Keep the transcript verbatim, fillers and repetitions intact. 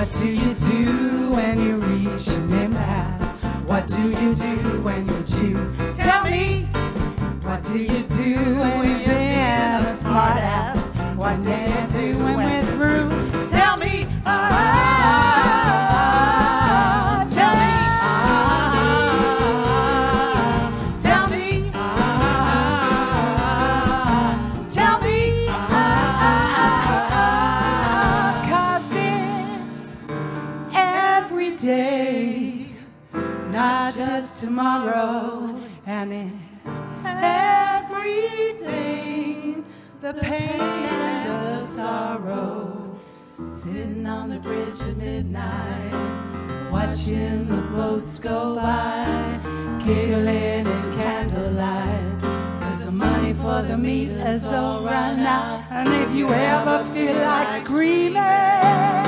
What do you do when you reach an impasse? What do you do when you chew? Tell me. What do you do when you're being a smart ass? What do you do when we're through? Tell me. Oh, tell me. Tell me. Tell me. 'Cause it's every day, not just tomorrow, and it's everything, the pain and the sorrow, sitting on the bridge at midnight, watching the boats go by, giggling in candlelight, 'cause the money for the meat has all run out. And if you ever feel like screaming,